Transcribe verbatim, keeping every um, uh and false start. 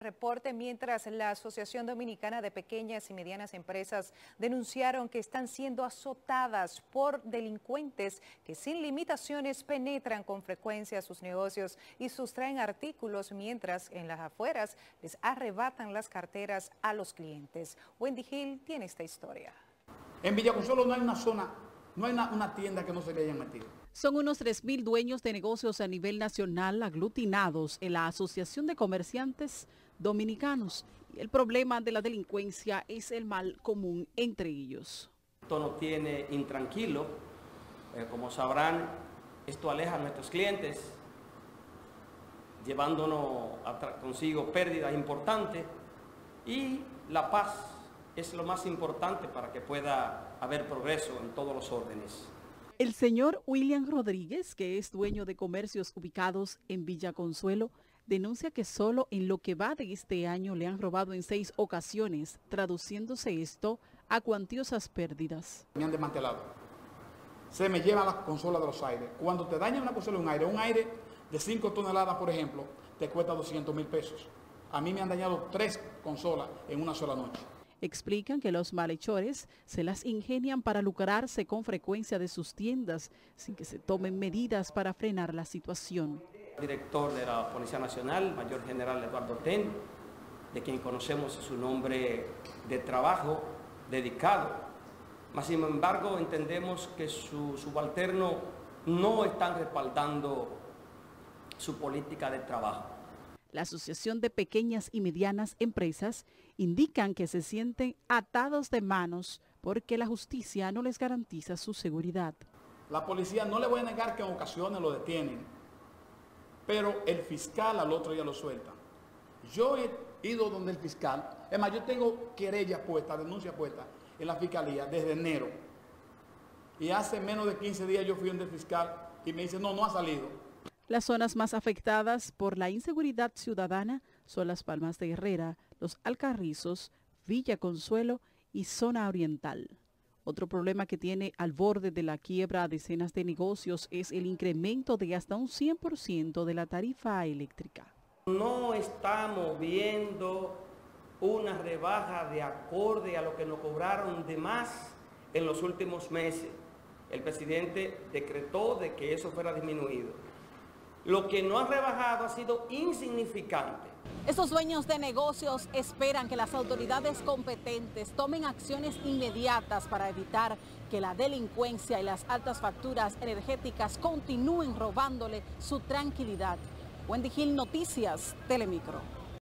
Reporte mientras la Asociación Dominicana de Pequeñas y Medianas Empresas denunciaron que están siendo azotadas por delincuentes que sin limitaciones penetran con frecuencia sus negocios y sustraen artículos mientras en las afueras les arrebatan las carteras a los clientes. Wendy Hill tiene esta historia. En Villaconsuelo no hay una zona, no hay una, una tienda que no se le hayan metido. Son unos tres mil dueños de negocios a nivel nacional aglutinados en la Asociación de Comerciantes Dominicanos. Y el problema de la delincuencia es el mal común entre ellos. Esto nos tiene intranquilo. Eh, como sabrán, esto aleja a nuestros clientes, llevándonos a consigo pérdidas importantes, y la paz es lo más importante para que pueda haber progreso en todos los órdenes. El señor William Rodríguez, que es dueño de comercios ubicados en Villaconsuelo, denuncia que solo en lo que va de este año le han robado en seis ocasiones, traduciéndose esto a cuantiosas pérdidas. Me han desmantelado. Se me llevan las consolas de los aires. Cuando te dañan una consola de un aire, un aire de cinco toneladas, por ejemplo, te cuesta doscientos mil pesos. A mí me han dañado tres consolas en una sola noche. Explican que los malhechores se las ingenian para lucrarse con frecuencia de sus tiendas sin que se tomen medidas para frenar la situación. Director de la Policía Nacional, Mayor General Eduardo Ten, de quien conocemos su nombre de trabajo dedicado. Mas, sin embargo, entendemos que sus subalternos no están respaldando su política de trabajo. La Asociación de Pequeñas y Medianas Empresas indican que se sienten atados de manos porque la justicia no les garantiza su seguridad. La policía, no le voy a negar que en ocasiones lo detienen, pero el fiscal al otro día lo suelta. Yo he ido donde el fiscal, es más, yo tengo querella puesta, denuncia puesta en la fiscalía desde enero. Y hace menos de quince días yo fui donde el fiscal y me dice, no, no ha salido. Las zonas más afectadas por la inseguridad ciudadana son Las Palmas de Herrera, Los Alcarrizos, Villaconsuelo y Zona Oriental. Otro problema que tiene al borde de la quiebra a decenas de negocios es el incremento de hasta un cien por ciento de la tarifa eléctrica. No estamos viendo una rebaja de acorde a lo que nos cobraron de más en los últimos meses. El presidente decretó de que eso fuera disminuido. Lo que no ha rebajado ha sido insignificante. Estos dueños de negocios esperan que las autoridades competentes tomen acciones inmediatas para evitar que la delincuencia y las altas facturas energéticas continúen robándole su tranquilidad. Wendy Hill, Noticias, Telemicro.